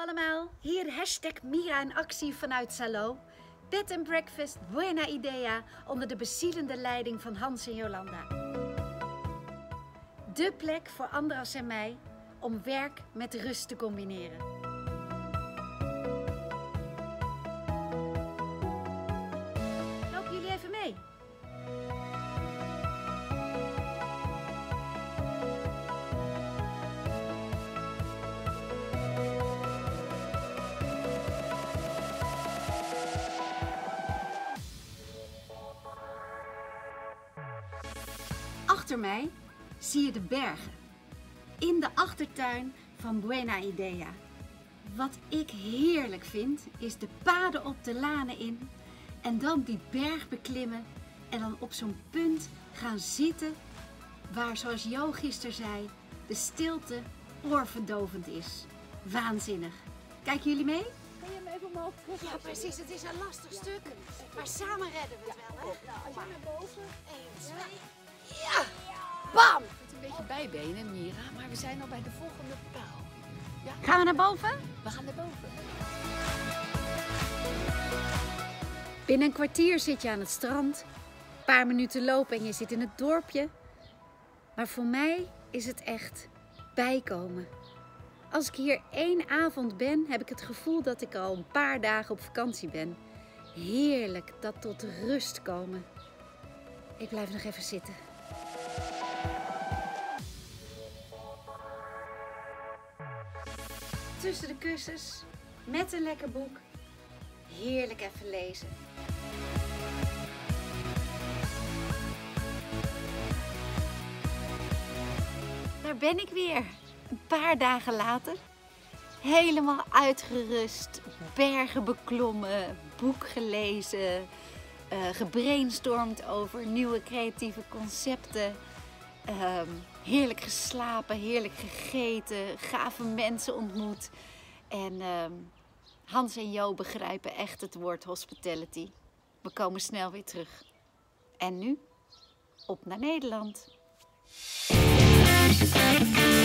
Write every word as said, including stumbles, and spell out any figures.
allemaal, hier hashtag Mira in actie vanuit Salo. Bed and Breakfast Buena Idea onder de bezielende leiding van Hans en Jolanda. De plek voor Andras en mij om werk met rust te combineren. Lopen jullie even mee? Achter mij zie je de bergen. In de achtertuin van Buena Idea. Wat ik heerlijk vind, is de paden op de lanen in. En dan die berg beklimmen. En dan op zo'n punt gaan zitten. Waar, zoals Jo gisteren zei, de stilte oorverdovend is. Waanzinnig. Kijken jullie mee? Kun je hem even omhoog terug? Ja, precies. Het is een lastig stuk. Maar samen redden we het wel, hè? Nou, als je naar boven. één, twee. Ja! Bam! Het een beetje bijbenen, Mira, maar we zijn al bij de volgende paal. Ja? Gaan we naar boven? We gaan naar boven. Binnen een kwartier zit je aan het strand. Een paar minuten lopen en je zit in het dorpje. Maar voor mij is het echt bijkomen. Als ik hier één avond ben, heb ik het gevoel dat ik al een paar dagen op vakantie ben. Heerlijk, dat tot rust komen. Ik blijf nog even zitten. Tussen de kussens, met een lekker boek. Heerlijk even lezen. Daar ben ik weer. Een paar dagen later. Helemaal uitgerust. Bergen beklommen. Boek gelezen. Uh, gebrainstormd over nieuwe creatieve concepten. Uh, heerlijk geslapen. Heerlijk gegeten. Gave mensen ontmoet. En uh, Hans en Jo begrijpen echt het woord hospitality. We komen snel weer terug. En nu, op naar Nederland.